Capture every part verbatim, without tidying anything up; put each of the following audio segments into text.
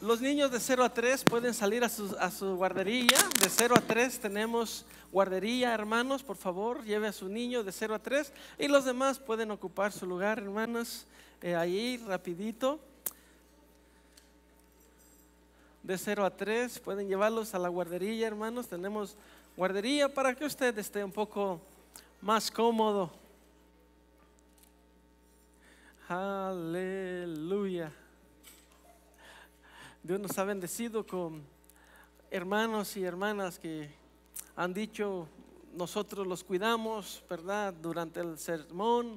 Los niños de cero a tres pueden salir a su, a su guardería. De cero a tres tenemos guardería, hermanos. Por favor, lleve a su niño de cero a tres. Y los demás pueden ocupar su lugar, hermanos, eh, ahí rapidito. De cero a tres pueden llevarlos a la guardería, hermanos. Tenemos guardería para que usted esté un poco más cómodo. Aleluya. Dios nos ha bendecido con hermanos y hermanas que han dicho, nosotros los cuidamos, ¿verdad? Durante el sermón.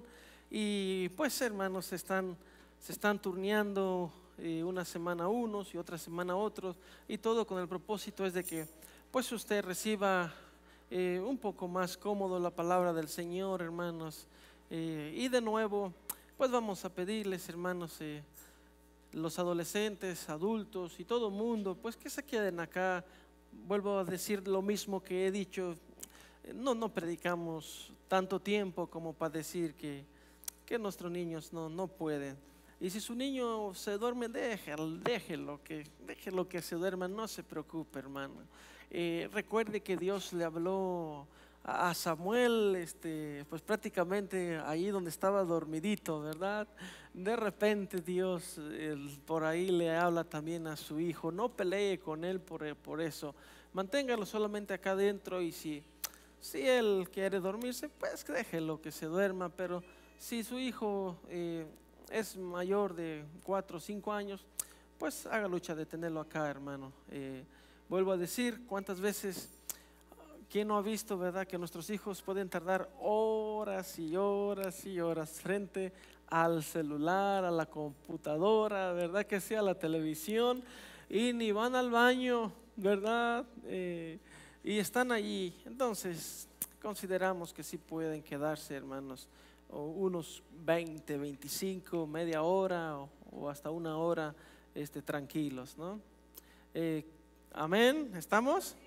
Y pues, hermanos, se están, se están turneando eh, una semana unos y otra semana otros. Y todo con el propósito es de que pues usted reciba eh, un poco más cómodo la palabra del Señor, hermanos. Eh, y de nuevo, pues vamos a pedirles, hermanos, eh, los adolescentes, adultos y todo el mundo, pues que se queden acá. Vuelvo a decir lo mismo que he dicho, no, no predicamos tanto tiempo como para decir que, que nuestros niños no, no pueden. Y si su niño se duerme, déjelo, déjelo que, déjelo que se duerma, no se preocupe, hermano. Eh, recuerde que Dios le habló a Samuel, este, pues prácticamente ahí donde estaba dormidito, ¿verdad? De repente Dios él, por ahí le habla también a su hijo. No pelee con él por, por eso. Manténgalo solamente acá adentro, y si, si él quiere dormirse, pues déjelo que se duerma. Pero si su hijo eh, es mayor de cuatro o cinco años, pues haga lucha de tenerlo acá, hermano. Eh, vuelvo a decir, ¿cuántas veces? ¿Quién no ha visto, verdad, que nuestros hijos pueden tardar horas y horas y horas frente al celular, a la computadora, verdad que sea, a la televisión, y ni van al baño, verdad? Eh, y están allí. Entonces, consideramos que sí pueden quedarse, hermanos, o unos veinte, veinticinco, media hora o, o hasta una hora este, tranquilos, ¿no? Eh, amén, ¿estamos?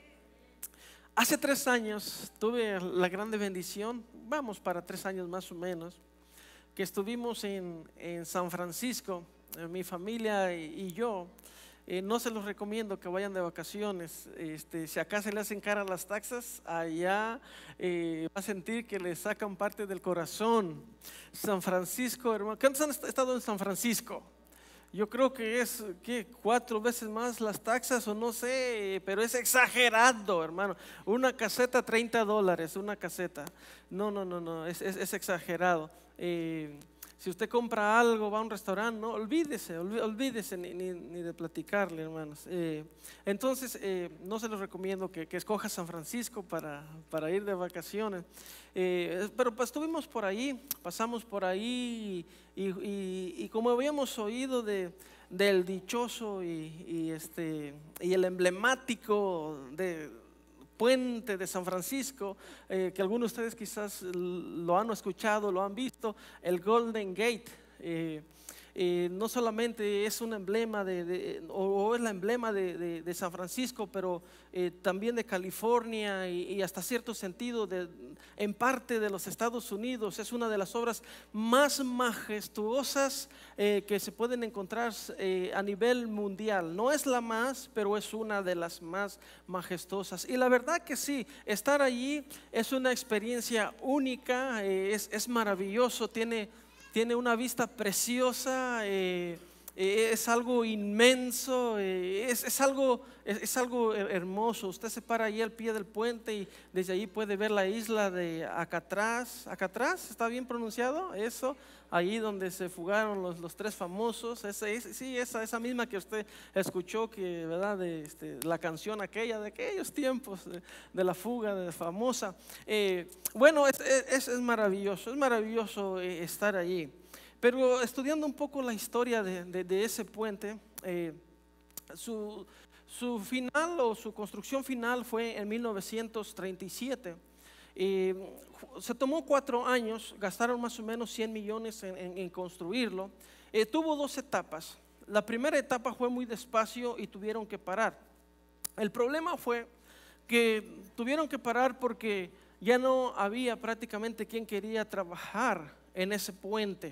Hace tres años tuve la grande bendición, vamos para tres años más o menos, que estuvimos en, en San Francisco, eh, mi familia y, y yo. Eh, no se los recomiendo que vayan de vacaciones. Este, si acá se le hacen cara las taxas, allá eh, va a sentir que le sacan parte del corazón. San Francisco, hermano. ¿Cuántos han estado en San Francisco? Yo creo que es ¿qué? cuatro veces más las taxas, o no sé, pero es exagerado, hermano. Una caseta, treinta dólares, una caseta. No, no, no, no, es, es, es exagerado. Eh, si usted compra algo, va a un restaurante, no, olvídese, olvídese ni, ni, ni de platicarle, hermanos. Eh, entonces, eh, no se los recomiendo que, que escoja San Francisco para, para ir de vacaciones. Eh, pero pues estuvimos por ahí, pasamos por ahí y, y, y como habíamos oído de, del dichoso y, y, este, y el emblemático de puente de San Francisco, eh, que algunos de ustedes quizás lo han escuchado, lo han visto, el Golden Gate. Eh, eh, no solamente es un emblema de, de, o, o es la emblema de, de, de San Francisco, pero eh, también de California y, y hasta cierto sentido de, en parte de los Estados Unidos. Es una de las obras más majestuosas eh, que se pueden encontrar eh, a nivel mundial. No es la más, pero es una de las más majestuosas. Y la verdad que sí, estar allí es una experiencia única, eh, es, es maravilloso, tiene Tiene una vista preciosa, eh, eh, es algo inmenso, eh, es, es, algo, es, es algo hermoso. Usted se para ahí al pie del puente y desde ahí puede ver la isla de Alcatraz. ¿Alcatraz? ¿Está bien pronunciado? Eso, ahí donde se fugaron los, los tres famosos. Esa, esa, sí, esa, esa misma que usted escuchó, que, ¿verdad? De, este, la canción aquella de aquellos tiempos, de, de la fuga de famosa. Eh, bueno, es, es, es maravilloso, es maravilloso eh, estar allí. Pero estudiando un poco la historia de, de, de ese puente, eh, su, su final o su construcción final fue en mil novecientos treinta y siete. Eh, se tomó cuatro años, gastaron más o menos cien millones en, en, en construirlo. Eh, tuvo dos etapas. La primera etapa fue muy despacio y tuvieron que parar. El problema fue que tuvieron que parar porque ya no había prácticamente quien quería trabajar en ese puente.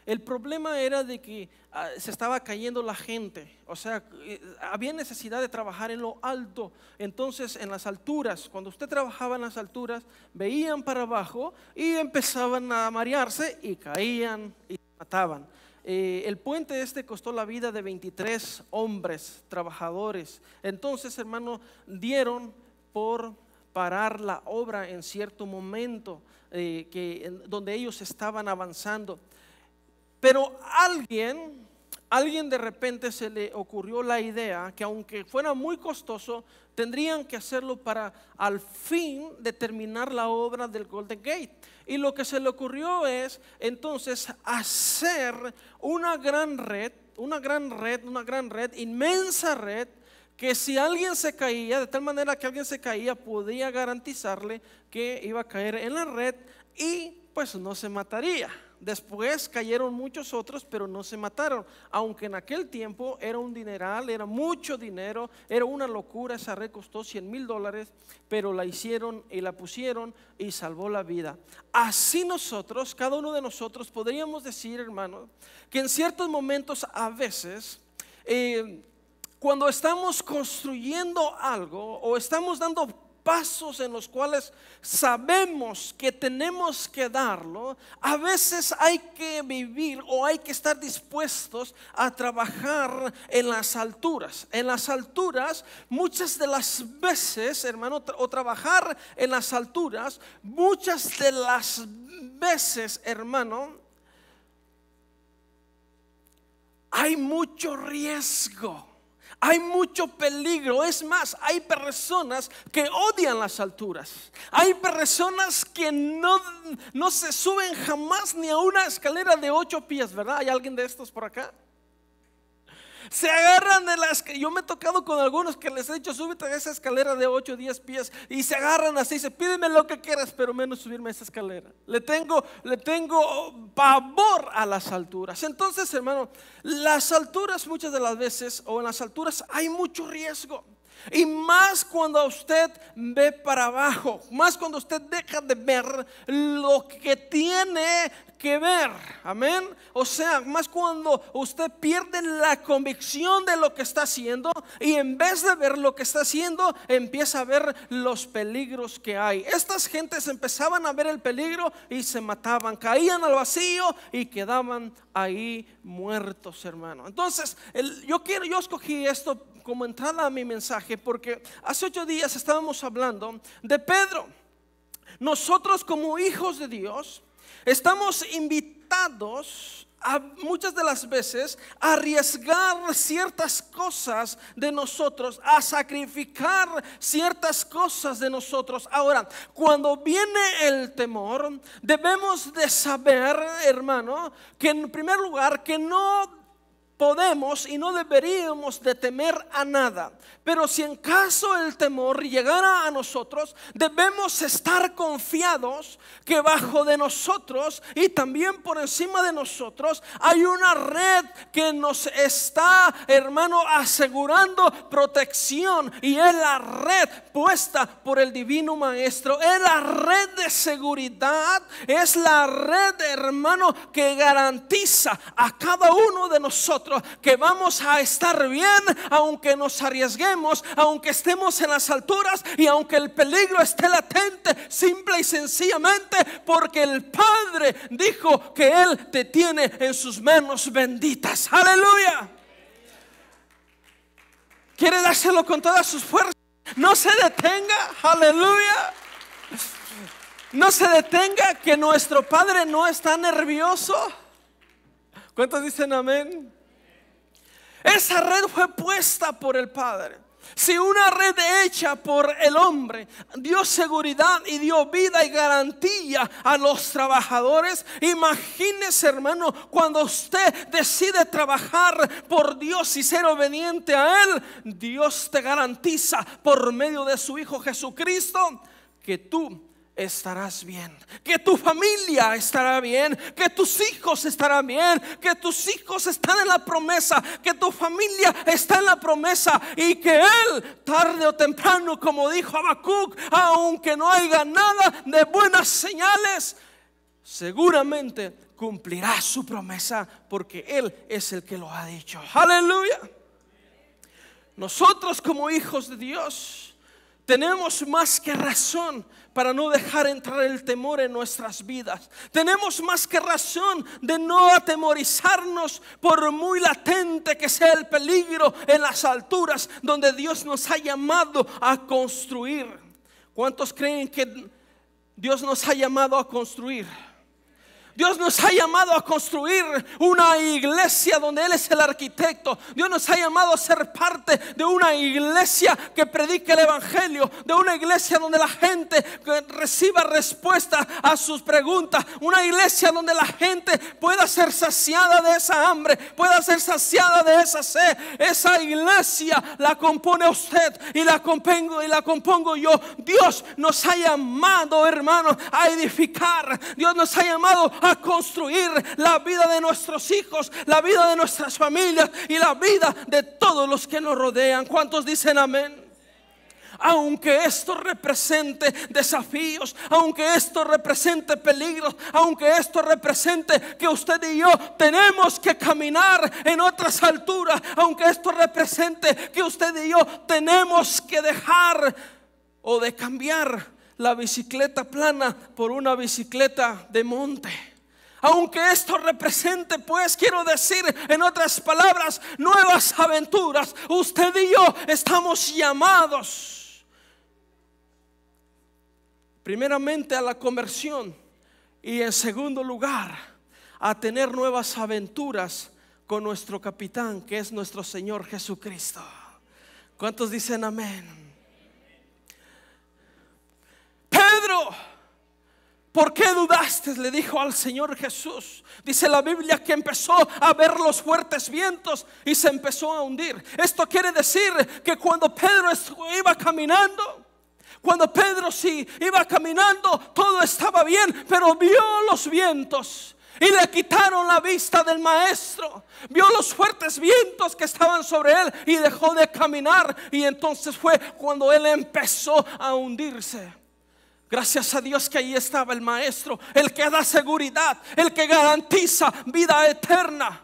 El problema era de que uh, se estaba cayendo la gente, o sea, eh, había necesidad de trabajar en lo alto. Entonces en las alturas, cuando usted trabajaba en las alturas, veían para abajo y empezaban a marearse y caían y mataban. Eh, el puente este costó la vida de veintitrés hombres trabajadores. Entonces, hermano, dieron por parar la obra en cierto momento eh, que, en, donde ellos estaban avanzando. Pero alguien, alguien de repente se le ocurrió la idea que aunque fuera muy costoso, tendrían que hacerlo para al fin de terminar la obra del Golden Gate. Y lo que se le ocurrió es entonces hacer una gran red, una gran red, una gran red, inmensa red, que si alguien se caía, de tal manera que alguien se caía, podía garantizarle que iba a caer en la red y pues no se mataría. Después cayeron muchos otros, pero no se mataron. Aunque en aquel tiempo era un dineral, era mucho dinero, era una locura. Esa red costó cien mil dólares, pero la hicieron y la pusieron y salvó la vida. Así nosotros, cada uno de nosotros, podríamos decir, hermano, que en ciertos momentos a veces, eh, cuando estamos construyendo algo o estamos dando pasos en los cuales sabemos que tenemos que darlo, a veces hay que vivir o hay que estar dispuestos a trabajar en las alturas. En las alturas, muchas de las veces, hermano, o trabajar en las alturas, muchas de las veces, hermano, hay mucho riesgo. Hay mucho peligro. Es más, hay personas que odian las alturas. Hay personas que no, no se suben jamás ni a una escalera de ocho pies, ¿verdad? ¿Hay alguien de estos por acá? Se agarran de las que yo me he tocado con algunos que les he dicho súbete a esa escalera de ocho o diez pies y se agarran así, se pídeme lo que quieras, pero menos subirme a esa escalera. Le tengo, le tengo pavor a las alturas. Entonces, hermano, las alturas muchas de las veces, o en las alturas hay mucho riesgo. Y más cuando usted ve para abajo, más cuando usted deja de ver lo que tiene que ver, amén. O sea, más cuando usted pierde la convicción de lo que está haciendo y en vez de ver lo que está haciendo, empieza a ver los peligros que hay. Estas gentes empezaban a ver el peligro y se mataban, caían al vacío y quedaban ahí muertos, hermano. Entonces, el, yo quiero, yo escogí esto como entrada a mi mensaje porque hace ocho días estábamos hablando de Pedro. Nosotros como hijos de Dios estamos invitados a muchas de las veces a arriesgar ciertas cosas de nosotros, a sacrificar ciertas cosas de nosotros. Ahora, cuando viene el temor, debemos de saber, hermano, que en primer lugar que no podemos y no deberíamos de temer a nada. Pero si en caso el temor llegara a nosotros, debemos estar confiados que bajo de nosotros y también por encima de nosotros hay una red que nos está, hermano, asegurando protección. Y es la red puesta por el divino maestro. Es la red de seguridad. Es la red, hermano, que garantiza a cada uno de nosotros que vamos a estar bien, aunque nos arriesguemos, aunque estemos en las alturas y aunque el peligro esté latente, simple y sencillamente porque el Padre dijo que Él te tiene en sus manos benditas. Aleluya. ¿Quiere dárselo con todas sus fuerzas? No se detenga. Aleluya. No se detenga, que nuestro Padre no está nervioso. ¿Cuántos dicen amén? Esa red fue puesta por el Padre. Si una red hecha por el hombre dio seguridad y dio vida y garantía a los trabajadores, imagínese, hermano, cuando usted decide trabajar por Dios y ser obediente a Él, Dios te garantiza por medio de su Hijo Jesucristo que tú estarás bien, que tu familia estará bien, que tus hijos estarán bien, que tus hijos están en la promesa, que tu familia está en la promesa y que Él tarde o temprano, como dijo Habacuc, aunque no haya nada de buenas señales, seguramente cumplirá su promesa, porque Él es el que lo ha dicho. Aleluya. Nosotros como hijos de Dios tenemos más que razón para no dejar entrar el temor en nuestras vidas. Tenemos más que razón de no atemorizarnos, por muy latente que sea el peligro en las alturas donde Dios nos ha llamado a construir. ¿Cuántos creen que Dios nos ha llamado a construir? Dios nos ha llamado a construir una iglesia donde Él es el arquitecto. Dios nos ha llamado a ser parte de una iglesia que predique el evangelio, de una iglesia donde la gente reciba respuesta a sus preguntas, una iglesia donde la gente pueda ser saciada de esa hambre, pueda ser saciada de esa sed. Esa iglesia la compone usted y la compongo, y la compongo yo. Dios nos ha llamado, hermanos, a edificar. Dios nos ha llamado a construir la vida de nuestros hijos, la vida de nuestras familias y la vida de todos los que nos rodean. ¿Cuántos dicen amén? Aunque esto represente desafíos, aunque esto represente peligros, aunque esto represente que usted y yo tenemos que caminar en otras alturas, aunque esto represente que usted y yo tenemos que dejar o de cambiar la bicicleta plana por una bicicleta de monte. Aunque esto represente, pues quiero decir en otras palabras, nuevas aventuras, usted y yo estamos llamados primeramente a la conversión y en segundo lugar a tener nuevas aventuras con nuestro capitán, que es nuestro Señor Jesucristo. ¿Cuántos dicen amén? Pedro, ¿por qué dudaste?, le dijo al Señor Jesús. Dice la Biblia que empezó a ver los fuertes vientos y se empezó a hundir. Esto quiere decir que cuando Pedro iba caminando, cuando Pedro sí iba caminando, todo estaba bien, pero vio los vientos y le quitaron la vista del maestro. Vio los fuertes vientos que estaban sobre él y dejó de caminar. Y entonces fue cuando él empezó a hundirse. Gracias a Dios que ahí estaba el maestro, el que da seguridad, el que garantiza vida eterna.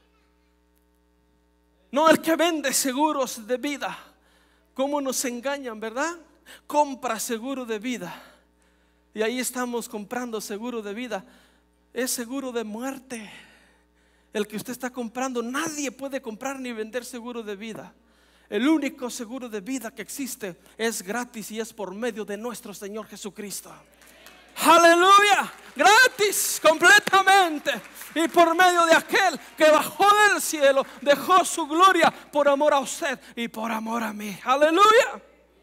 No el que vende seguros de vida. Cómo nos engañan, ¿verdad? Compra seguro de vida. Y ahí estamos comprando seguro de vida. Es seguro de muerte el que usted está comprando. Nadie puede comprar ni vender seguro de vida. El único seguro de vida que existe es gratis y es por medio de nuestro Señor Jesucristo. Aleluya, gratis, completamente. Y por medio de aquel que bajó del cielo, dejó su gloria por amor a usted y por amor a mí. Aleluya.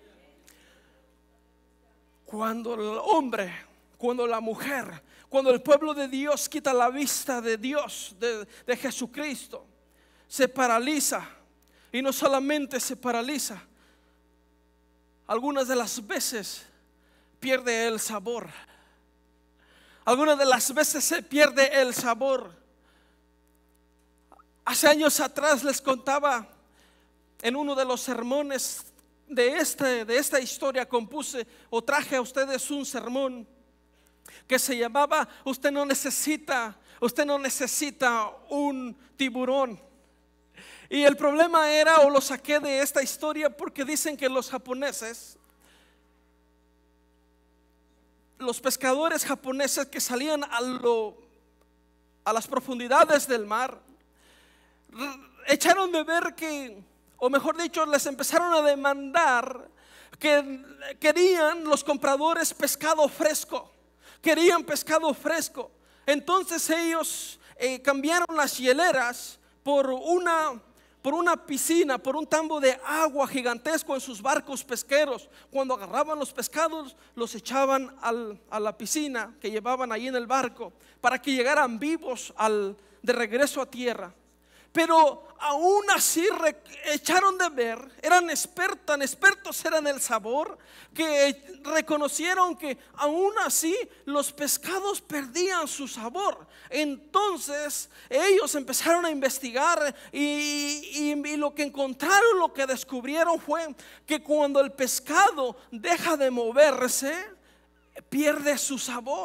Cuando el hombre, cuando la mujer, cuando el pueblo de Dios quita la vista de Dios, de, de Jesucristo, se paraliza. Y no solamente se paraliza, algunas de las veces pierde el sabor. Algunas de las veces se pierde el sabor. Hace años atrás les contaba en uno de los sermones de, este, de esta historia, compuse o traje a ustedes un sermón que se llamaba Usted no necesita, usted no necesita un tiburón. Y el problema era, o lo saqué de esta historia porque dicen que los japoneses, los pescadores japoneses que salían a, lo, a las profundidades del mar, echaron de ver que, o mejor dicho, les empezaron a demandar que querían los compradores pescado fresco, querían pescado fresco. Entonces ellos eh, cambiaron las hieleras por una por una piscina, por un tambo de agua gigantesco en sus barcos pesqueros. Cuando agarraban los pescados, los echaban al, a la piscina que llevaban ahí en el barco, para que llegaran vivos al, de regreso a tierra. Pero aún así re, echaron de ver, eran expertos, tan expertos eran el sabor, que reconocieron que aún así los pescados perdían su sabor. Entonces ellos empezaron a investigar y, y, y lo que encontraron, lo que descubrieron fue que cuando el pescado deja de moverse, pierde su sabor.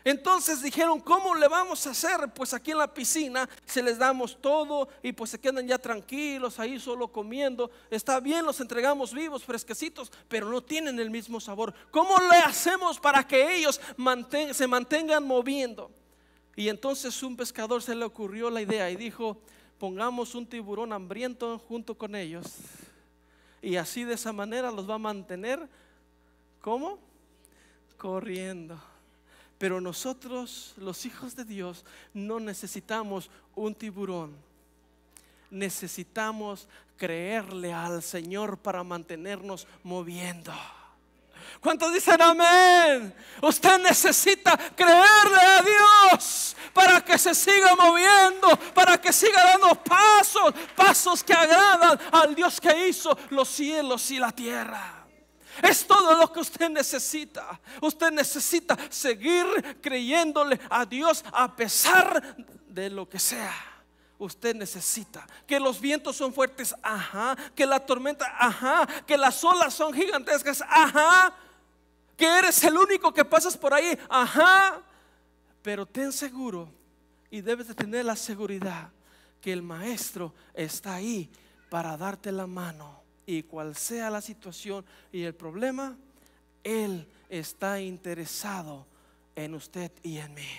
Entonces dijeron, ¿cómo le vamos a hacer? Pues aquí en la piscina se les damos todo y pues se quedan ya tranquilos ahí solo comiendo. Está bien, los entregamos vivos, fresquecitos, pero no tienen el mismo sabor. ¿Cómo le hacemos para que ellos manten- se mantengan moviendo? Y entonces un pescador se le ocurrió la idea y dijo, pongamos un tiburón hambriento junto con ellos. Y así de esa manera los va a mantener, ¿cómo? Corriendo. Pero nosotros, los hijos de Dios, no necesitamos un tiburón. Necesitamos creerle al Señor para mantenernos moviendo. ¿Cuántos dicen amén? Usted necesita creerle a Dios para que se siga moviendo, para que siga dando pasos, pasos que agradan al Dios que hizo los cielos y la tierra. Es todo lo que usted necesita. Usted necesita seguir creyéndole a Dios a pesar de lo que sea. Usted necesita que los vientos son fuertes, ajá, que la tormenta, ajá, que las olas son gigantescas, ajá, que eres el único que pasas por ahí, ajá. Pero ten seguro y debes de tener la seguridad que el maestro está ahí para darte la mano. Y cual sea la situación y el problema, Él está interesado en usted y en mí.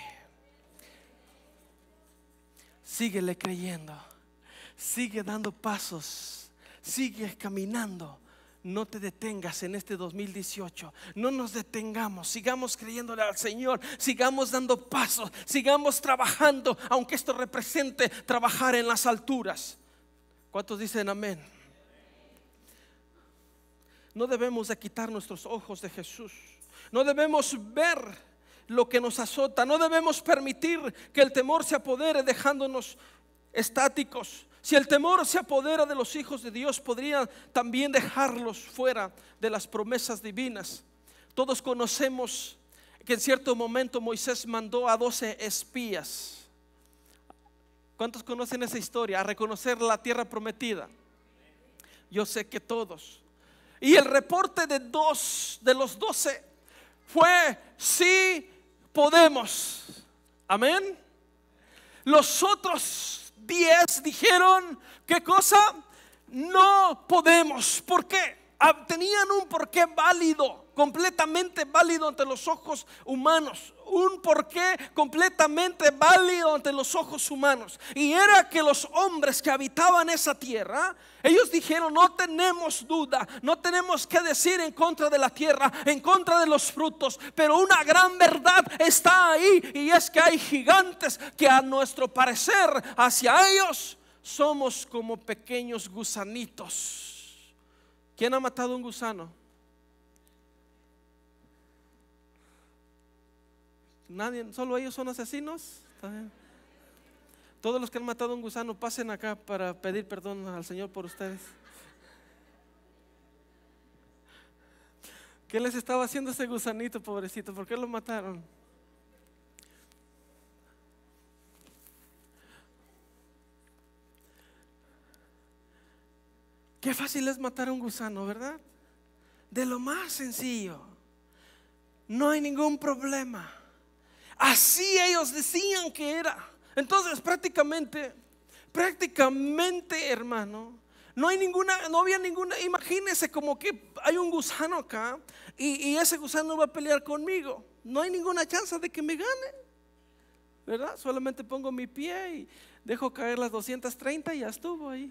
Síguele creyendo, sigue dando pasos, sigue caminando. No te detengas en este dos mil dieciocho. No nos detengamos, sigamos creyéndole al Señor, sigamos dando pasos, sigamos trabajando, aunque esto represente trabajar en las alturas. ¿Cuántos dicen amén? No debemos de quitar nuestros ojos de Jesús. No debemos ver lo que nos azota. No debemos permitir que el temor se apodere dejándonos estáticos. Si el temor se apodera de los hijos de Dios, podría también dejarlos fuera de las promesas divinas. Todos conocemos que en cierto momento Moisés mandó a doce espías. ¿Cuántos conocen esa historia? A reconocer la tierra prometida. Yo sé que todos. Y el reporte de dos de los doce fue: sí podemos. Amén. Los otros diez dijeron: ¿qué cosa? No podemos. ¿Por qué? Tenían un porqué válido, completamente válido ante los ojos humanos. Un porqué completamente válido ante los ojos humanos. Y era que los hombres que habitaban esa tierra, ellos dijeron: no tenemos duda, no tenemos que decir en contra de la tierra, en contra de los frutos, pero una gran verdad está ahí, y es que hay gigantes que a nuestro parecer hacia ellos somos como pequeños gusanitos. ¿Quién ha matado un gusano? Nadie, solo ellos son asesinos. Todos los que han matado un gusano, pasen acá para pedir perdón al Señor por ustedes. ¿Qué les estaba haciendo ese gusanito, pobrecito? ¿Por qué lo mataron? Qué fácil es matar a un gusano, ¿verdad? De lo más sencillo. No hay ningún problema. Así ellos decían que era. Entonces prácticamente, prácticamente, hermano, no hay ninguna, no había ninguna. Imagínense como que hay un gusano acá y, y ese gusano va a pelear conmigo. No hay ninguna chance de que me gane, ¿verdad? Solamente pongo mi pie y dejo caer las doscientas treinta y ya estuvo ahí.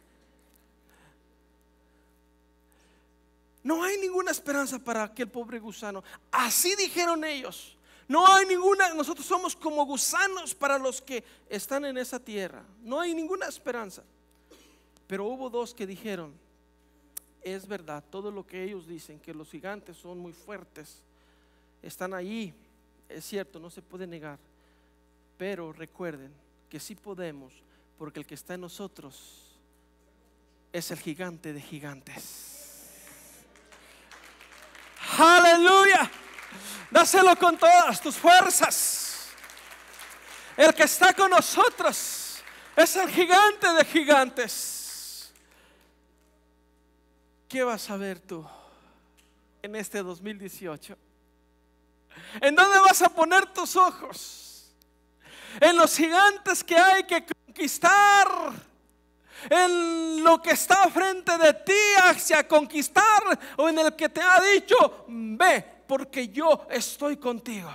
No hay ninguna esperanza para aquel pobre gusano. Así dijeron ellos. No hay ninguna, nosotros somos como gusanos para los que están en esa tierra. No hay ninguna esperanza. Pero hubo dos que dijeron: es verdad, todo lo que ellos dicen, que los gigantes son muy fuertes, están allí, es cierto, no se puede negar. Pero recuerden que sí podemos, porque el que está en nosotros es el gigante de gigantes. Aleluya. Dáselo con todas tus fuerzas. El que está con nosotros es el gigante de gigantes. ¿Qué vas a ver tú en este dos mil dieciocho? ¿En dónde vas a poner tus ojos? ¿En los gigantes que hay que conquistar? ¿En lo que está frente de ti hacia conquistar? ¿O en el que te ha dicho, ve, porque yo estoy contigo?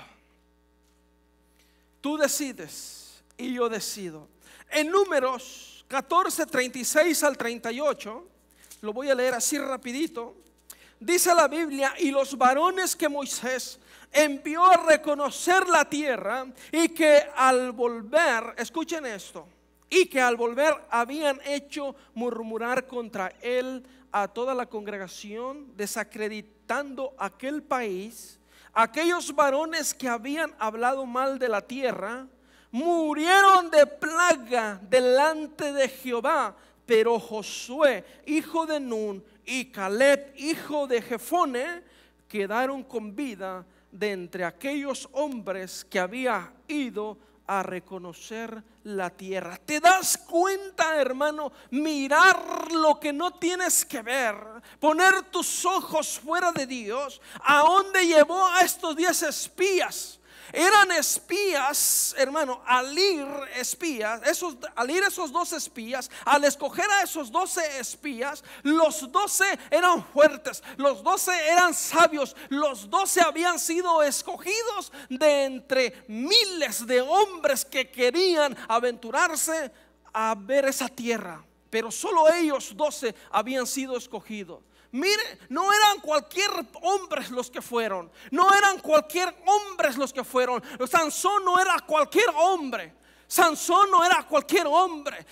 Tú decides y yo decido. En Números catorce, treinta y seis al treinta y ocho, lo voy a leer así rapidito. Dice la Biblia: y los varones que Moisés envió a reconocer la tierra, y que al volver, escuchen esto, y que al volver habían hecho murmurar contra él a toda la congregación, desacreditando aquel país, aquellos varones que habían hablado mal de la tierra, murieron de plaga delante de Jehová. Pero Josué, hijo de Nun, y Caleb, hijo de Jefone, quedaron con vida de entre aquellos hombres que había ido a reconocer la tierra. ¿Te das cuenta, hermano? Mirar lo que no tienes que ver, poner tus ojos fuera de Dios. ¿A dónde llevó a estos diez espías? Eran espías, hermano, al ir espías, esos, al ir esos dos espías, al escoger a esos doce espías, los doce eran fuertes, los doce eran sabios, los doce habían sido escogidos de entre miles de hombres que querían aventurarse a ver esa tierra, pero solo ellos doce habían sido escogidos. Mire, no eran cualquier hombres los que fueron, no eran cualquier hombres los que fueron. Sansón no era cualquier hombre, Sansón no era cualquier hombre,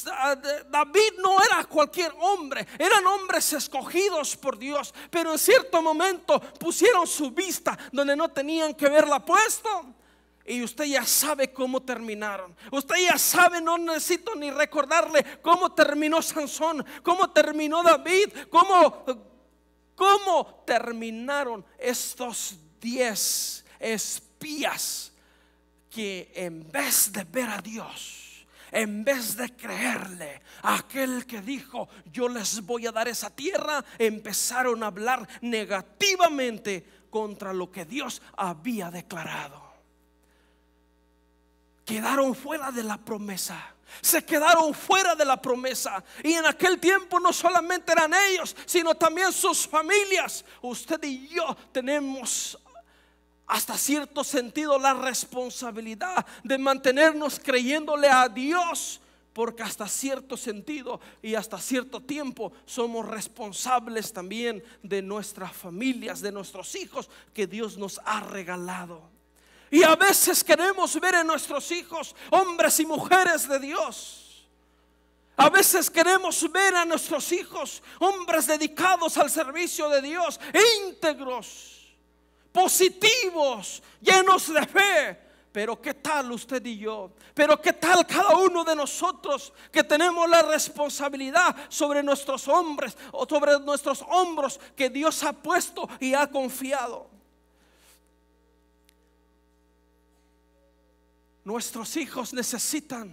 David no era cualquier hombre. Eran hombres escogidos por Dios, pero en cierto momento pusieron su vista donde no tenían que verla puesto. Y usted ya sabe cómo terminaron. Usted ya sabe, no necesito ni recordarle cómo terminó Sansón, cómo terminó David, cómo, cómo terminaron estos diez espías que en vez de ver a Dios, en vez de creerle a aquel que dijo yo les voy a dar esa tierra, empezaron a hablar negativamente contra lo que Dios había declarado. Quedaron fuera de la promesa. Se quedaron fuera de la promesa. Y en aquel tiempo no solamente eran ellos, sino también sus familias. Usted y yo tenemos hasta cierto sentido la responsabilidad de mantenernos creyéndole a Dios, porque hasta cierto sentido y hasta cierto tiempo somos responsables también de nuestras familias, de nuestros hijos que Dios nos ha regalado. Y a veces queremos ver en nuestros hijos hombres y mujeres de Dios. A veces queremos ver a nuestros hijos hombres dedicados al servicio de Dios, íntegros, positivos, llenos de fe. Pero ¿qué tal usted y yo? Pero ¿qué tal cada uno de nosotros que tenemos la responsabilidad sobre nuestros hombres o sobre nuestros hombros que Dios ha puesto y ha confiado? Nuestros hijos necesitan,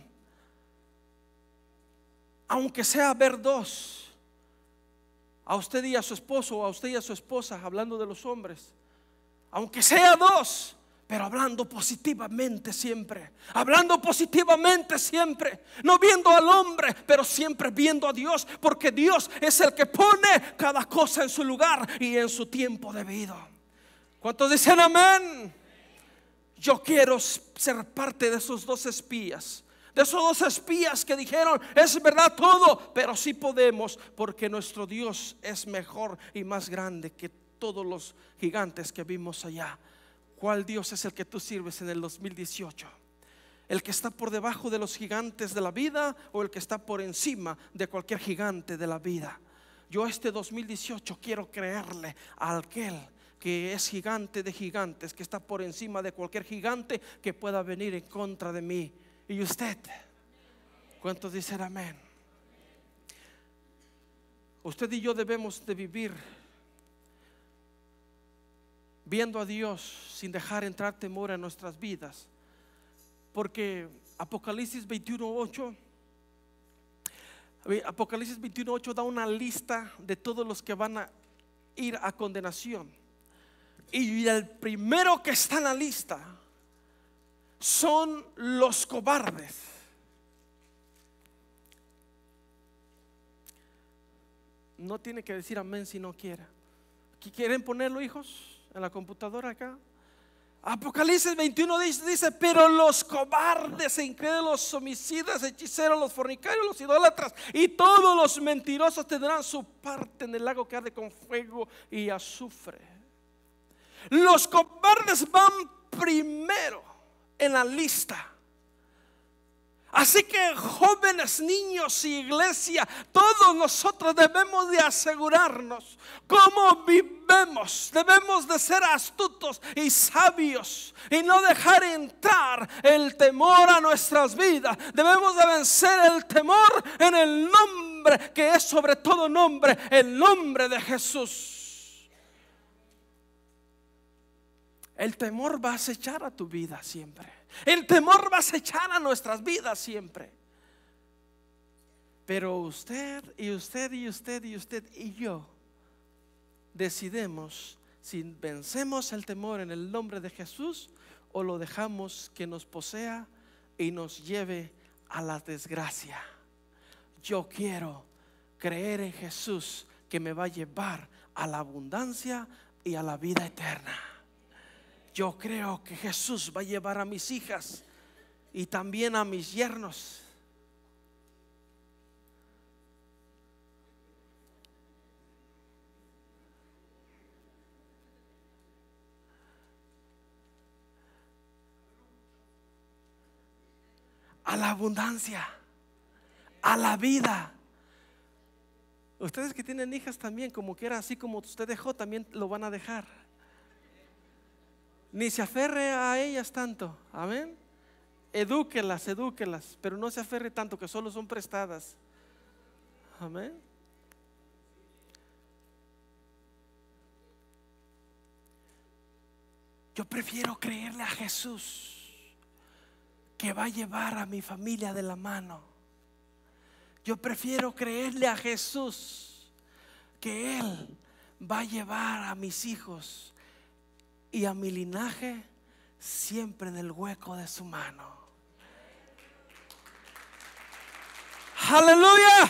aunque sea ver dos, a usted y a su esposo, o a usted y a su esposa, hablando de los hombres, aunque sea dos, pero hablando positivamente siempre, hablando positivamente siempre, no viendo al hombre, pero siempre viendo a Dios, porque Dios es el que pone cada cosa en su lugar y en su tiempo debido. ¿Cuántos dicen amén? Yo quiero ser parte de esos dos espías, de esos dos espías que dijeron es verdad todo, pero sí podemos, porque nuestro Dios es mejor y más grande que todos los gigantes que vimos allá. ¿Cuál Dios es el que tú sirves en el dos mil dieciocho? ¿El que está por debajo de los gigantes de la vida o el que está por encima de cualquier gigante de la vida? Yo este dos mil dieciocho quiero creerle a aquel que es gigante de gigantes, que está por encima de cualquier gigante que pueda venir en contra de mí. ¿Y usted? ¿Cuántos dicen amén? Usted y yo debemos de vivir viendo a Dios sin dejar entrar temor en nuestras vidas, porque Apocalipsis veintiuno ocho Apocalipsis veintiuno ocho da una lista de todos los que van a ir a condenación. Y el primero que está en la lista son los cobardes. No tiene que decir amén si no quiere. ¿Quieren ponerlo, hijos, en la computadora acá? Apocalipsis veintiuno dice, dice, pero los cobardes, incrédulos, homicidas, hechiceros, los fornicarios, los idólatras y todos los mentirosos tendrán su parte en el lago que arde con fuego y azufre. Los cobardes van primero en la lista. Así que jóvenes, niños y iglesia, todos nosotros debemos de asegurarnos cómo vivemos. Debemos de ser astutos y sabios y no dejar entrar el temor a nuestras vidas. Debemos de vencer el temor en el nombre que es sobre todo nombre, el nombre de Jesús. El temor va a acechar a tu vida siempre. El temor va a acechar a nuestras vidas siempre. Pero usted y usted y usted y usted y yo decidimos si vencemos el temor en el nombre de Jesús o lo dejamos que nos posea y nos lleve a la desgracia. Yo quiero creer en Jesús que me va a llevar a la abundancia y a la vida eterna. Yo creo que Jesús va a llevar a mis hijas y también a mis yernos. A la abundancia, a la vida. Ustedes que tienen hijas también, como que era así como usted dejó, también lo van a dejar. Ni se aferre a ellas tanto, amén. Edúquelas, edúquelas, pero no se aferre tanto que solo son prestadas, amén. Yo prefiero creerle a Jesús que va a llevar a mi familia de la mano. Yo prefiero creerle a Jesús que Él va a llevar a mis hijos y a mi linaje siempre en el hueco de su mano. Aleluya.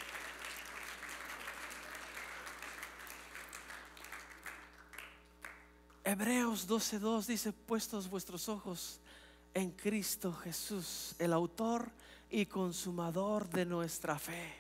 Hebreos doce dos dice, puestos vuestros ojos en Cristo Jesús, el autor y consumador de nuestra fe.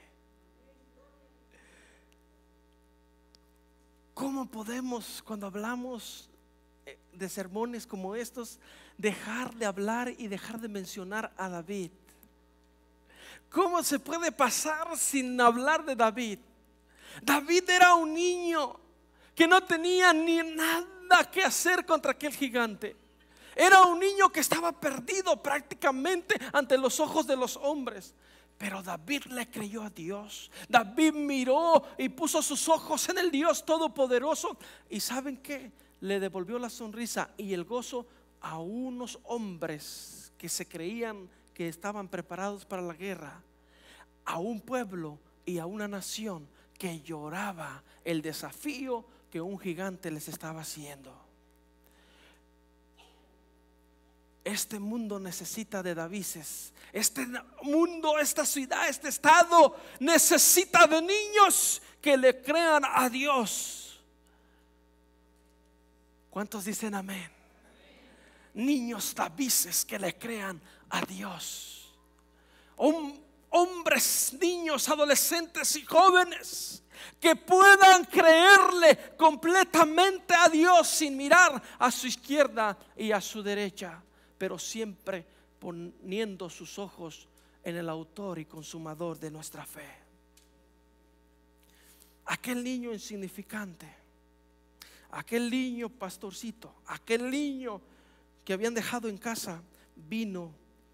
¿Cómo podemos, cuando hablamos de sermones como estos, dejar de hablar y dejar de mencionar a David? ¿Cómo se puede pasar sin hablar de David? David era un niño que no tenía ni nada que hacer contra aquel gigante. Era un niño que estaba perdido prácticamente ante los ojos de los hombres. Pero David le creyó a Dios. David miró y puso sus ojos en el Dios Todopoderoso. ¿Y saben qué? Le devolvió la sonrisa y el gozo a unos hombres que se creían que estaban preparados para la guerra, a un pueblo y a una nación que lloraba el desafío que un gigante les estaba haciendo. Este mundo necesita de Davises. Este mundo, esta ciudad, este estado necesita de niños que le crean a Dios. ¿Cuántos dicen amén? Niños Davises que le crean a Dios. Hom- hombres, niños, adolescentes y jóvenes que puedan creerle completamente a Dios sin mirar a su izquierda y a su derecha, pero siempre poniendo sus ojos en el autor y consumador de nuestra fe. Aquel niño insignificante, aquel niño pastorcito, aquel niño que habían dejado en casa, vino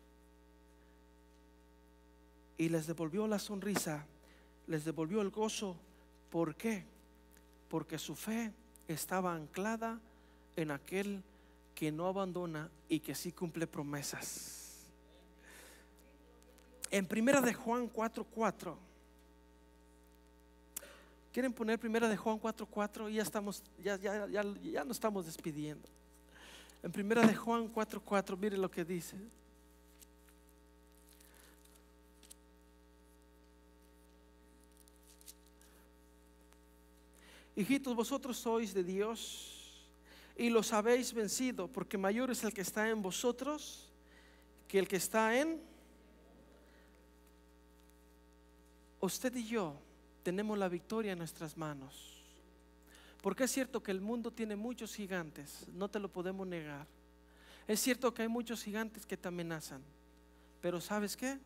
y les devolvió la sonrisa, les devolvió el gozo. ¿Por qué? Porque su fe estaba anclada en aquel que no abandona y que sí cumple promesas. En primera de Juan cuatro cuatro, ¿Quieren poner primera de Juan cuatro cuatro? Y ya estamos, ya, ya, ya, ya nos estamos despidiendo. En primera de Juan cuatro cuatro, mire lo que dice. Hijitos, vosotros sois de Dios y los habéis vencido, porque mayor es el que está en vosotros que el que está en usted. Y yo tenemos la victoria en nuestras manos, porque es cierto que el mundo tiene muchos gigantes, no te lo podemos negar. Es cierto que hay muchos gigantes que te amenazan, pero ¿sabes qué?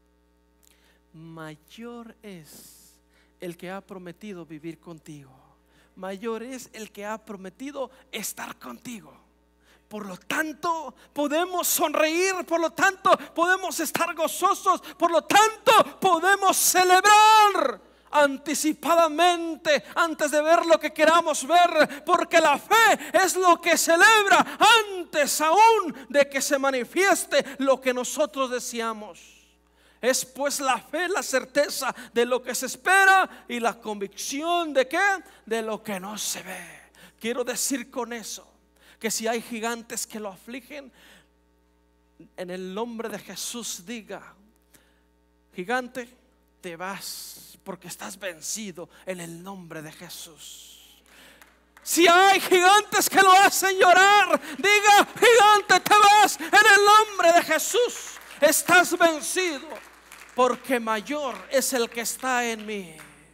Mayor es el que ha prometido vivir contigo. Mayor es el que ha prometido estar contigo. Por lo tanto, podemos sonreír, por lo tanto, podemos estar gozosos, por lo tanto, podemos celebrar anticipadamente antes de ver lo que queramos ver, porque la fe es lo que celebra antes aún de que se manifieste lo que nosotros deseamos. Es pues la fe, la certeza de lo que se espera y la convicción de qué, de lo que no se ve. Quiero decir con eso que si hay gigantes que lo afligen, en el nombre de Jesús diga: gigante, te vas, porque estás vencido en el nombre de Jesús. Si hay gigantes que lo hacen llorar, diga: gigante, te vas, en el nombre de Jesús. Estás vencido, porque mayor es el que está en mí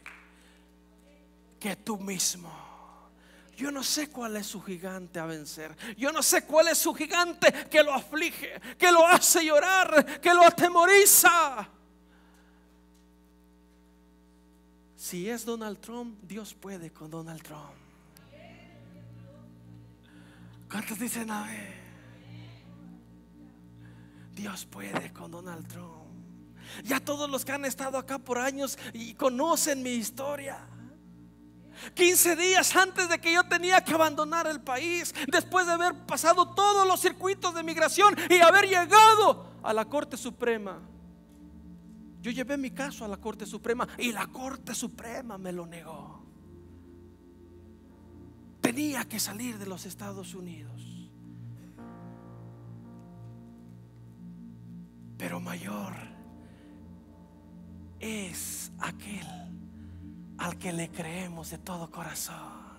que tú mismo. Yo no sé cuál es su gigante a vencer. Yo no sé cuál es su gigante que lo aflige, que lo hace llorar, que lo atemoriza. Si es Donald Trump, Dios puede con Donald Trump. ¿Cuántos dicen amén? Dios puede con Donald Trump. Ya todos los que han estado acá por años y conocen mi historia. quince días antes de que yo tenía que abandonar el país, después de haber pasado todos los circuitos de migración y haber llegado a la Corte Suprema, yo llevé mi caso a la Corte Suprema y la Corte Suprema me lo negó. Tenía que salir de los Estados Unidos. Pero mayor es aquel al que le creemos de todo corazón.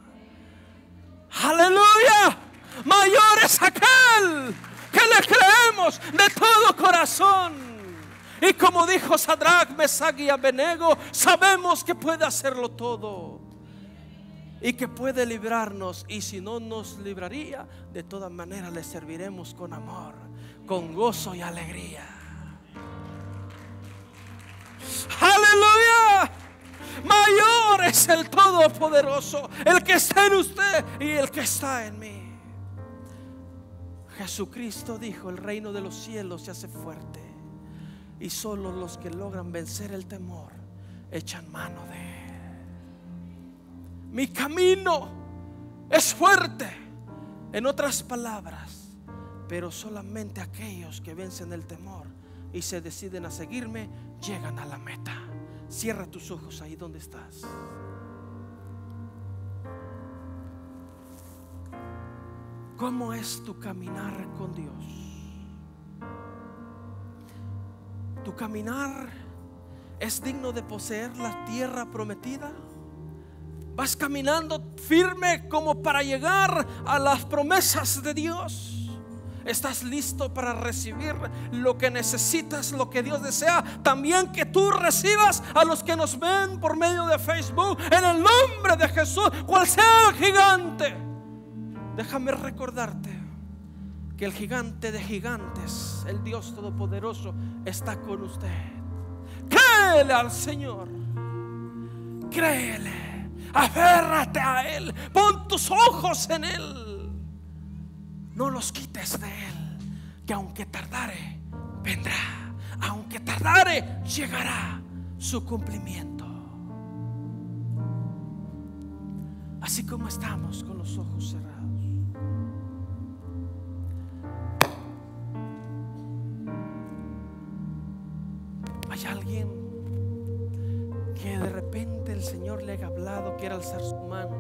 Aleluya. Mayor es aquel que le creemos de todo corazón. Y como dijo Sadrach, Mesach y Abednego, sabemos que puede hacerlo todo y que puede librarnos. Y si no nos libraría, de todas maneras le serviremos con amor, con gozo y alegría. Aleluya. Mayor es el Todopoderoso, el que está en usted y el que está en mí. Jesucristo dijo: el reino de los cielos se hace fuerte y solo los que logran vencer el temor echan mano de él. Mi camino es fuerte, en otras palabras, pero solamente aquellos que vencen el temor y se deciden a seguirme llegan a la meta. Cierra tus ojos ahí donde estás. ¿Cómo es tu caminar con Dios? ¿Tu caminar es digno de poseer la tierra prometida? ¿Vas caminando firme como para llegar a las promesas de Dios? ¿Estás listo para recibir lo que necesitas, lo que Dios desea? También que tú recibas a los que nos ven por medio de Facebook, en el nombre de Jesús, cual sea el gigante. Déjame recordarte que el gigante de gigantes, el Dios Todopoderoso, está con usted. Créele al Señor, créele, aférrate a Él, pon tus ojos en Él. No los quites de Él, que aunque tardare, vendrá. Aunque tardare, llegará su cumplimiento. Así como estamos con los ojos cerrados, hay alguien que de repente el Señor le haga hablado quiera alzar su mano.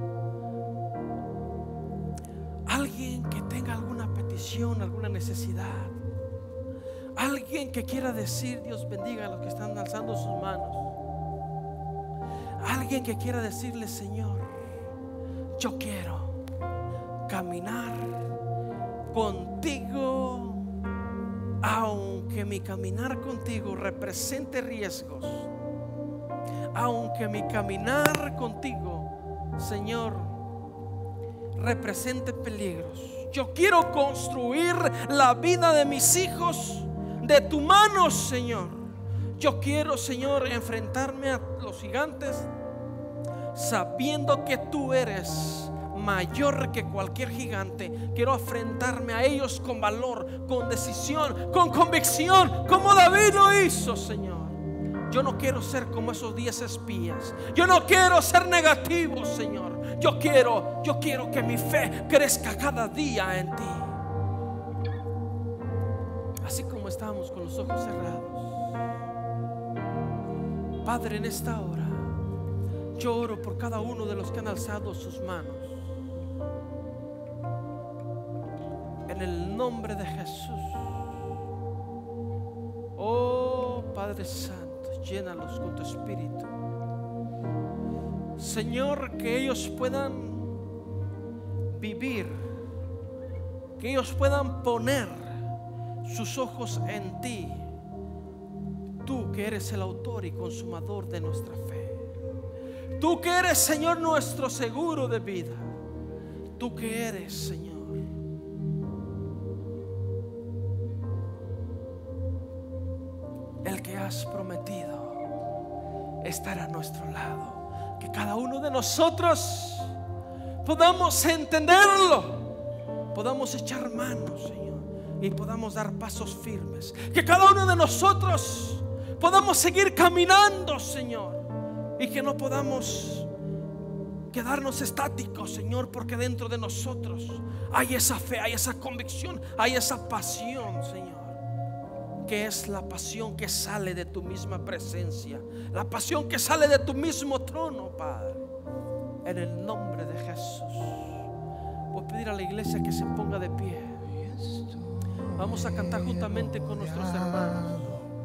Alguien que tenga alguna petición, alguna necesidad. Alguien que quiera decir Dios bendiga a los que están alzando sus manos. Alguien que quiera decirle: Señor, yo quiero caminar contigo, aunque mi caminar contigo represente riesgos, aunque mi caminar contigo, Señor, represente peligros. Yo quiero construir la vida de mis hijos de tu mano, Señor. Yo quiero, Señor, enfrentarme a los gigantes sabiendo que tú eres mayor que cualquier gigante. Quiero enfrentarme a ellos con valor, con decisión, con convicción, como David lo hizo, Señor. Yo no quiero ser como esos diez espías. Yo no quiero ser negativo, Señor. Yo quiero, yo quiero que mi fe crezca cada día en ti. Así como estamos con los ojos cerrados, Padre, en esta hora yo oro por cada uno de los que han alzado sus manos. En el nombre de Jesús. Oh Padre Santo, llénalos con tu espíritu. Señor, que ellos puedan vivir, que ellos puedan poner sus ojos en ti, tú que eres el autor y consumador de nuestra fe. Tú que eres, Señor, nuestro seguro de vida. Tú que eres, Señor, el que has prometido estar a nuestro lado. Que cada uno de nosotros podamos entenderlo, podamos echar mano, Señor, y podamos dar pasos firmes. Que cada uno de nosotros podamos seguir caminando, Señor, y que no podamos quedarnos estáticos, Señor, porque dentro de nosotros hay esa fe, hay esa convicción, hay esa pasión, Señor, que es la pasión que sale de tu misma presencia, la pasión que sale de tu mismo trono, Padre. En el nombre de Jesús voy a pedir a la iglesia que se ponga de pie. Vamos a cantar juntamente con nuestros hermanos.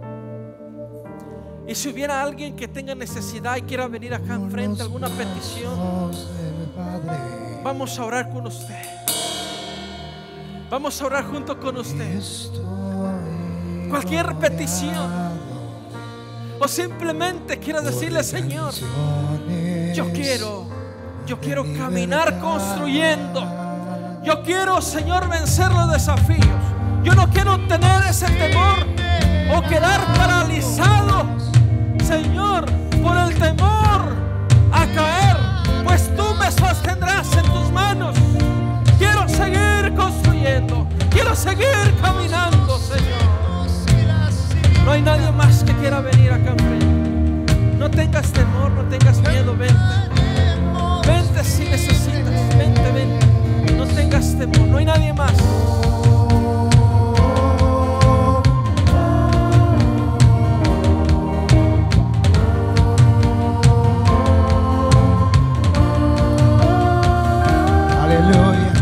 Y si hubiera alguien que tenga necesidad y quiera venir acá enfrente, alguna petición, vamos a orar con usted. Vamos a orar junto con usted. Cualquier petición, o simplemente quiera decirle: Señor, yo quiero, yo quiero caminar construyendo. Yo quiero, Señor, vencer los desafíos. Yo no quiero tener ese temor o quedar paralizado, Señor, por el temor a caer, pues tú me sostendrás en tus manos. Quiero seguir construyendo, quiero seguir caminando, Señor. No hay nadie más que quiera venir acá enfrente. No tengas temor, no tengas miedo, vente. Vente si necesitas, vente, vente. No tengas temor, no hay nadie más. Aleluya.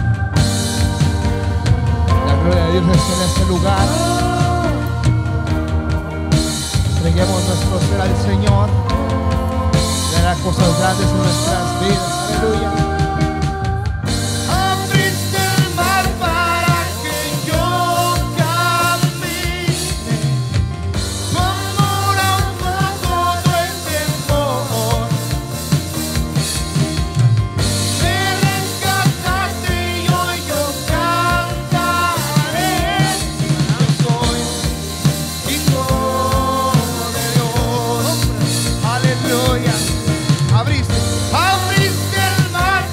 La gloria de Dios está en este lugar. Entreguemos nuestro ser al Señor. Le hará cosas grandes en nuestras vidas. Aleluya. Abriste el mar para que yo camine. Tu amor ahogó todo el temor. Me rescataste y hoy yo cantaré. Yo soy hijo de Dios. Aleluya. Abriste, abriste el mar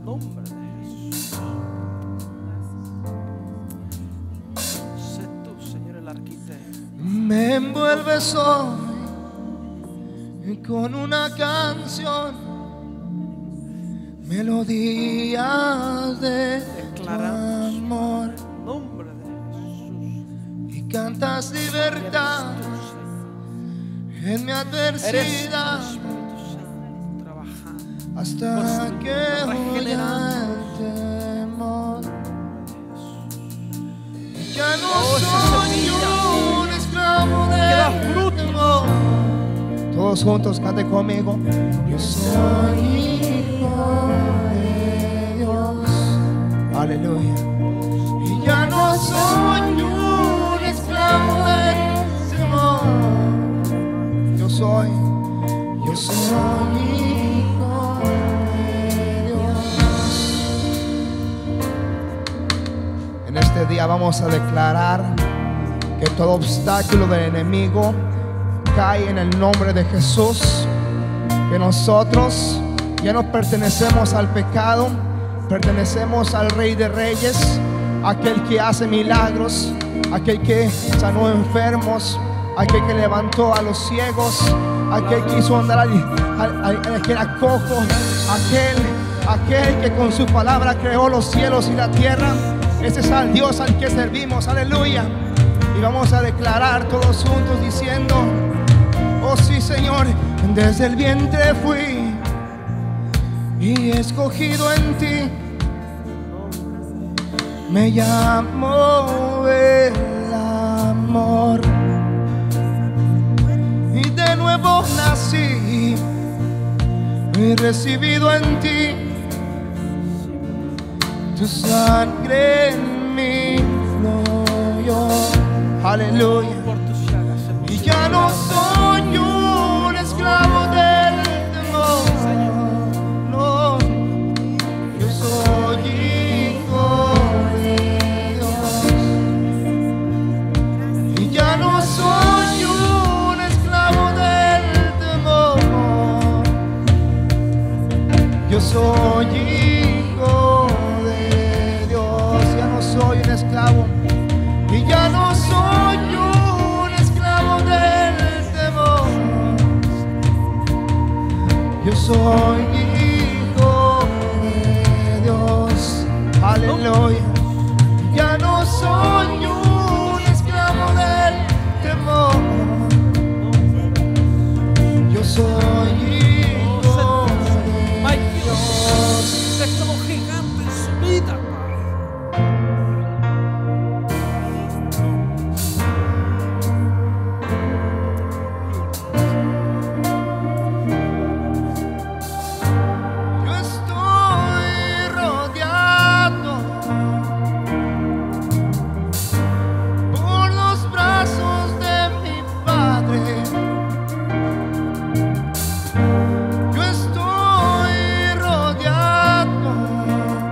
nombre de Jesús. Sé tú, Señor, el arquitecto. Me envuelves hoy con una canción, melodías de tu amor, Nombre de Jesús. y cantas libertad en mi adversidad hasta que huya el temor. Ya no soy un esclavo del temor. Todos juntos canten conmigo. Yo soy hijo de Dios. Aleluya. Y ya no soy un esclavo del temor. Yo soy, yo soy hijo de Dios. En este día vamos a declarar que todo obstáculo del enemigo cae en el nombre de Jesús, que nosotros ya no pertenecemos al pecado, pertenecemos al Rey de Reyes, aquel que hace milagros, aquel que sanó enfermos, aquel que levantó a los ciegos, aquel que hizo andar al, al, al, al que era cojo, aquel, aquel que con su palabra creó los cielos y la tierra. Ese es el Dios al que servimos, aleluya. Y vamos a declarar todos juntos diciendo: oh sí, Señor, desde el vientre fui y escogido en ti. Me llamó el amor y de nuevo nací y recibido en ti. Tu sangre en mí fluyó. Aleluya. Y ya no soy un esclavo del temor. No, yo soy hijo de Dios. Y ya no soy un esclavo del temor. Yo soy hijo de Dios. Ya no soy un esclavo. Y ya no soy un esclavo del temor. Yo soy hijo de Dios. Aleluya. Ya no soy un esclavo del temor. Yo soy hijo de Dios. Es como gigante en su vida. Yo estoy rodeado por los brazos de mi Padre. Yo estoy rodeado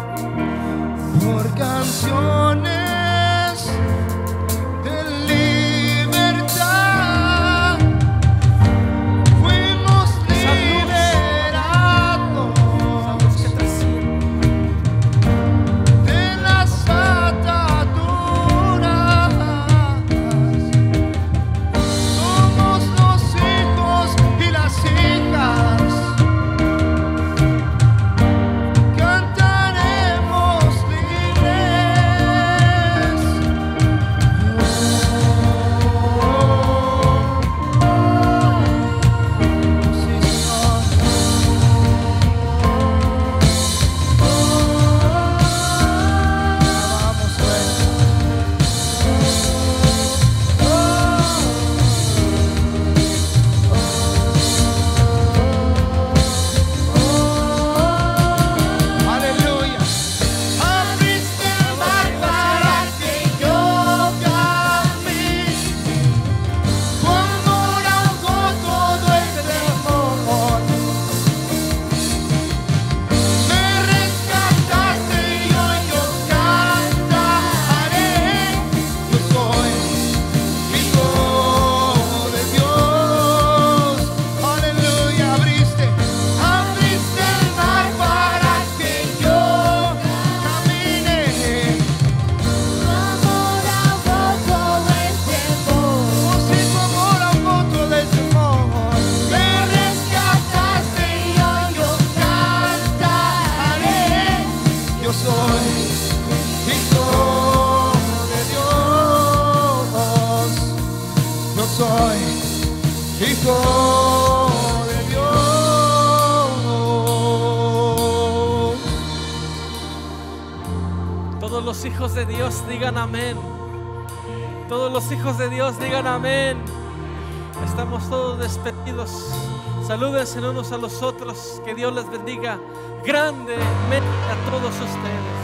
soy hijo de Dios. Todos los hijos de Dios digan amén. Todos los hijos de Dios digan amén. Estamos todos despedidos. Salúdense unos a los otros. Que Dios les bendiga grandemente a todos ustedes.